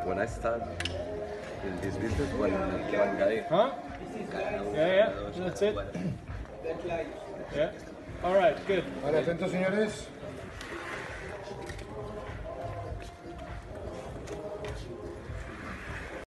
when I start in this business, when one guy. Huh? Yeah, that's it. Yeah. All right, good. Vale, atentos señores.